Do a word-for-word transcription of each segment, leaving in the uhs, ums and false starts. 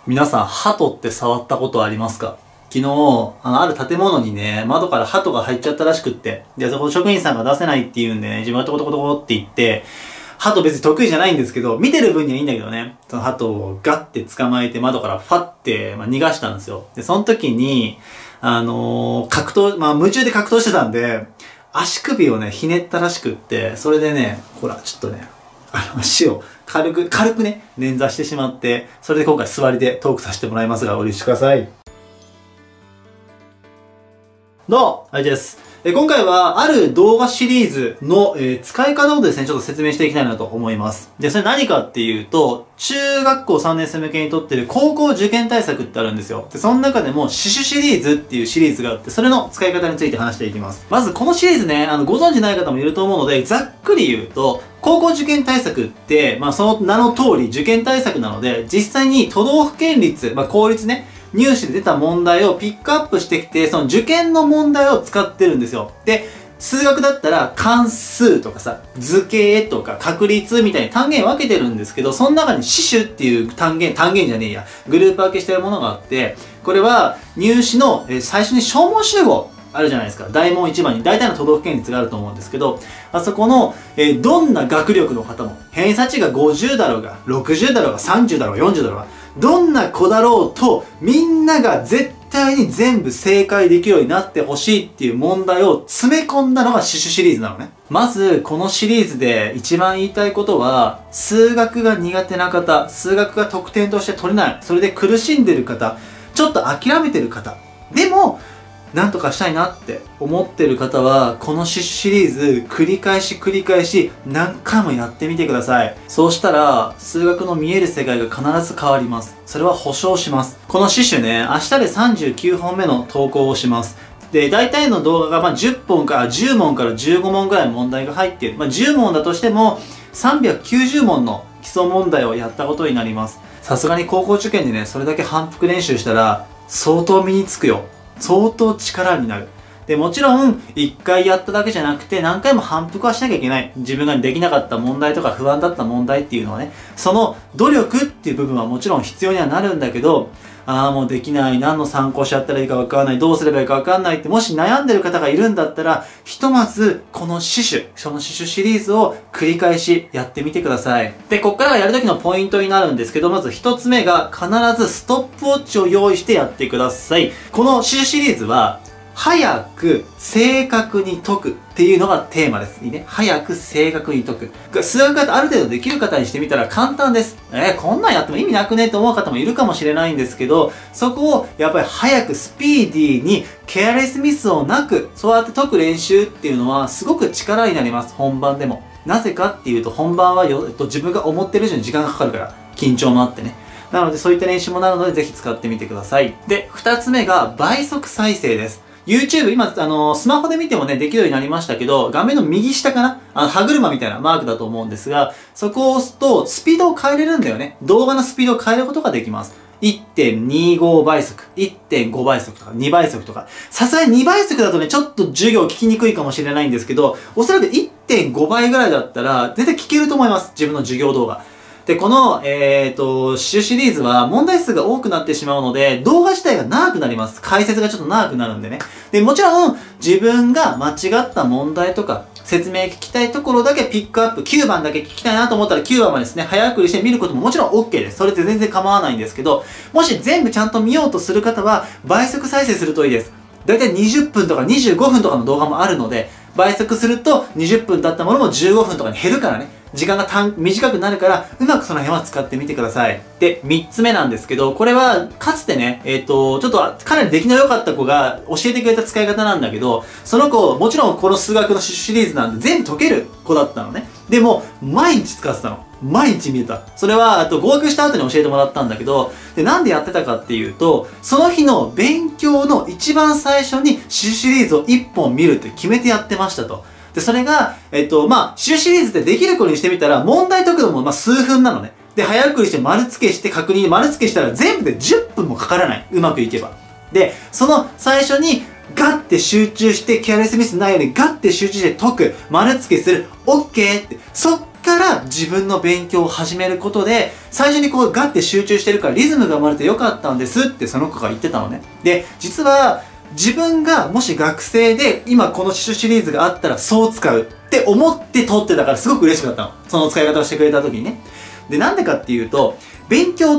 皆さん、鳩って触ったことありますか？昨日、あの、ある建物にね、窓から鳩が入っちゃったらしくって、で、そこ職員さんが出せないって言うんでね、自分がトコトコトコって言って、鳩別に得意じゃないんですけど、見てる分にはいいんだけどね、その鳩をガッて捕まえて窓からファッて、まあ、逃がしたんですよ。で、その時に、あのー、格闘、まあ、夢中で格闘してたんで、足首をね、ひねったらしくって、それでね、ほら、ちょっとね、あの、足を軽く、軽くね、捻挫してしまって、それで今回座りでトークさせてもらいますが、お許しください。どうも、はいです。え今回は、ある動画シリーズの、えー、使い方をですね、ちょっと説明していきたいなと思います。で、それ何かっていうと、中学校さんねん生向けにとってる高校受験対策ってあるんですよ。で、その中でも、死守シリーズっていうシリーズがあって、それの使い方について話していきます。まず、このシリーズね、あの、ご存知ない方もいると思うので、ざっくり言うと、高校受験対策って、まあ、その名の通り受験対策なので、実際に都道府県立、まあ、公立ね、入試で出た問題をピックアップしてきて、その受験の問題を使ってるんですよ。で、数学だったら関数とかさ、図形とか確率みたいに単元分けてるんですけど、その中に死守っていう単元、単元じゃねえや、グループ分けしてるものがあって、これは入試のえ最初に小問集合あるじゃないですか。大問いちばんに大体の都道府県立があると思うんですけど、あそこの、えー、どんな学力の方も、偏差値がごじゅうだろうが、ろくじゅうだろうが、さんじゅうだろうが、よんじゅうだろうが、どんな子だろうと、みんなが絶対に全部正解できるようになってほしいっていう問題を詰め込んだのが死守シリーズなのね。まず、このシリーズで一番言いたいことは、数学が苦手な方、数学が得点として取れない、それで苦しんでる方、ちょっと諦めてる方、でも、なんとかしたいなって思ってる方は、この死守シリーズ繰り返し繰り返し何回もやってみてください。そうしたら、数学の見える世界が必ず変わります。それは保証します。この死守ね、明日でさんじゅうきゅうほんめの投稿をします。で、大体の動画がまあじゅっぽんからじゅうもんからじゅうごもんぐらい問題が入っている。まあじゅうもんだとしてもさんびゃくきゅうじゅうもんの基礎問題をやったことになります。さすがに高校受験でね、それだけ反復練習したら相当身につくよ。相当力になる。で、もちろん、一回やっただけじゃなくて、何回も反復はしなきゃいけない。自分ができなかった問題とか不安だった問題っていうのはね、その努力っていう部分はもちろん必要にはなるんだけど、ああ、もうできない。何の参考しちゃったらいいかわからない。どうすればいいかわかんないって、もし悩んでる方がいるんだったら、ひとまず、この死守、その死守シリーズを繰り返しやってみてください。で、こっからがやるときのポイントになるんですけど、まず一つ目が、必ずストップウォッチを用意してやってください。この死守シリーズは、早く正確に解くっていうのがテーマです。いいね。早く正確に解く。数学がある程度できる方にしてみたら簡単です。えー、こんなんやっても意味なくねって思う方もいるかもしれないんですけど、そこをやっぱり早くスピーディーにケアレスミスをなく、そうやって解く練習っていうのはすごく力になります。本番でも。なぜかっていうと本番はよ、えっと、自分が思ってる以上に時間がかかるから。緊張もあってね。なのでそういった練習もなるのでぜひ使ってみてください。で、二つ目が倍速再生です。YouTube、今、あの、スマホで見てもね、できるようになりましたけど、画面の右下かなあの、歯車みたいなマークだと思うんですが、そこを押すと、スピードを変えれるんだよね。動画のスピードを変えることができます。いってんにご 倍速、いってんご 倍速とか、にばい速とか。さすがににばい速だとね、ちょっと授業聞きにくいかもしれないんですけど、おそらく いってんご 倍ぐらいだったら、全然聞けると思います。自分の授業動画。で、この、えっと、死守シリーズは問題数が多くなってしまうので、動画自体が長くなります。解説がちょっと長くなるんでね。で、もちろん、自分が間違った問題とか、説明聞きたいところだけピックアップ、きゅうばんだけ聞きたいなと思ったらきゅうばんまでですね、早送りして見ることももちろん OK です。それって全然構わないんですけど、もし全部ちゃんと見ようとする方は、倍速再生するといいです。だいたいにじゅっぷんとかにじゅうごふんとかの動画もあるので、倍速するとにじゅっぷん経ったものもじゅうごふんとかに減るからね。時間が短短くなるから、うまくその辺は使ってみてください。で、三つ目なんですけど、これは、かつてね、えっと、ちょっと、かなり出来の良かった子が教えてくれた使い方なんだけど、その子、もちろんこの数学のシリーズなんで全部解ける子だったのね。でも、毎日使ってたの。毎日見えた。それは、あと合格した後に教えてもらったんだけど、で、なんでやってたかっていうと、その日の勉強の一番最初にシシリーズを一本見るって決めてやってましたと。で、それが、えっと、まあ、シシリーズってできる子にしてみたら、問題解くのもまあ数分なのね。で、早送りして丸付けして確認、丸付けしたら全部でじゅっぷんもかからない。うまくいけば。で、その最初に、ガッて集中して、ケアレスミスないようにガッて集中して解く、丸付けする、オッケーって、そっから自分の勉強を始めることで、最初にこうガッて集中してるからリズムが生まれてよかったんですってその子が言ってたのね。で、実は自分がもし学生で今この刺繍シリーズがあったらそう使うって思って撮ってたからすごく嬉しかったの。その使い方をしてくれた時にね。で、なんでかっていうと、勉強って、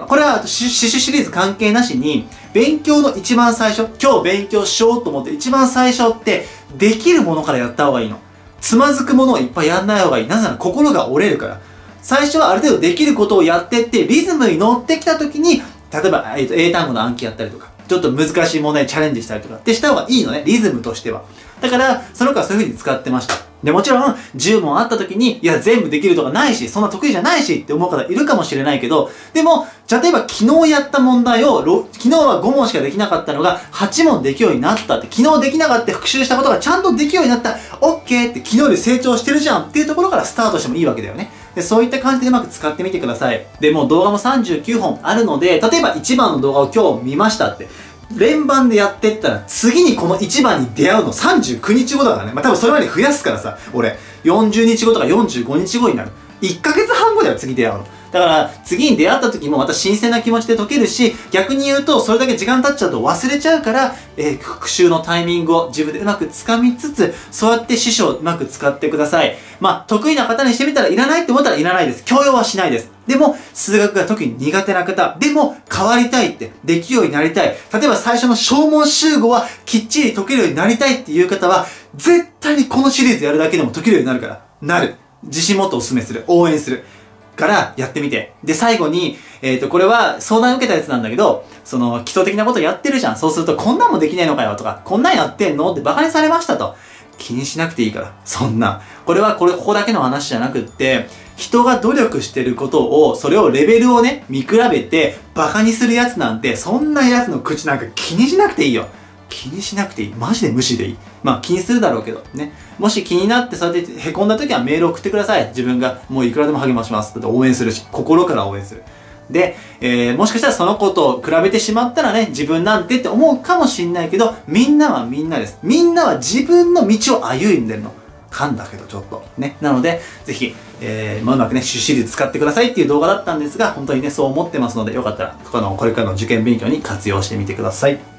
これは刺繍シリーズ関係なしに、勉強の一番最初、今日勉強しようと思って一番最初って、できるものからやった方がいいの。つまずくものをいっぱいやんない方がいい。なぜなら心が折れるから。最初はある程度できることをやってって、リズムに乗ってきた時に、例えば、えっと、英単語の暗記やったりとか、ちょっと難しい問題にチャレンジしたりとかってした方がいいのね。リズムとしては。だから、その子はそういう風に使ってました。で、もちろん、じゅう問あった時に、いや、全部できるとかないし、そんな得意じゃないしって思う方いるかもしれないけど、でも、例えば昨日やった問題を、昨日はご問しかできなかったのが、はち問できるようになったって、昨日できなかった復習したことがちゃんとできるようになった、オッケーって昨日より成長してるじゃんっていうところからスタートしてもいいわけだよね。で、そういった感じでうまく使ってみてください。で、もう動画もさんじゅうきゅうほんあるので、例えばいちばんの動画を今日見ましたって、連番でやってったら、次にこのいちばんに出会うのさんじゅうくにちごだからね。まあ、多分それまで増やすからさ、俺、よんじゅうにちごとかよんじゅうごにちごになる。いっかげつはんごだよ、次出会うの。だから、次に出会った時もまた新鮮な気持ちで解けるし、逆に言うと、それだけ時間経っちゃうと忘れちゃうから、えー、復習のタイミングを自分でうまく掴みつつ、そうやって師匠をうまく使ってください。まあ、得意な方にしてみたらいらないって思ったらいらないです。強要はしないです。でも、数学が特に苦手な方、でも変わりたいって、できるようになりたい。例えば最初の小問集合はきっちり解けるようになりたいっていう方は、絶対にこのシリーズやるだけでも解けるようになるから。なる。自信持ってお勧めする。応援する。からやってみて。で、最後に、えっと、これは相談受けたやつなんだけど、その基礎的なことやってるじゃん。そうすると、こんなんもできないのかよとか、こんなんやってんのってバカにされましたと。気にしなくていいから。そんな。これはこれ、ここだけの話じゃなくって、人が努力してることを、それをレベルをね、見比べて、バカにするやつなんて、そんなやつの口なんか気にしなくていいよ。気にしなくていい。マジで無視でいい。まあ気にするだろうけどね。もし気になってそうやって凹んだ時はメール送ってください。自分がもういくらでも励まします。だって応援するし、心から応援する。で、えー、もしかしたらその子と比べてしまったらね、自分なんてって思うかもしんないけど、みんなはみんなです。みんなは自分の道を歩んでるの。噛んだけどちょっと。ね。なので、ぜひ、えー、まあうまくね、シリーズ使ってくださいっていう動画だったんですが、本当にね、そう思ってますので、よかったら、この、これからの受験勉強に活用してみてください。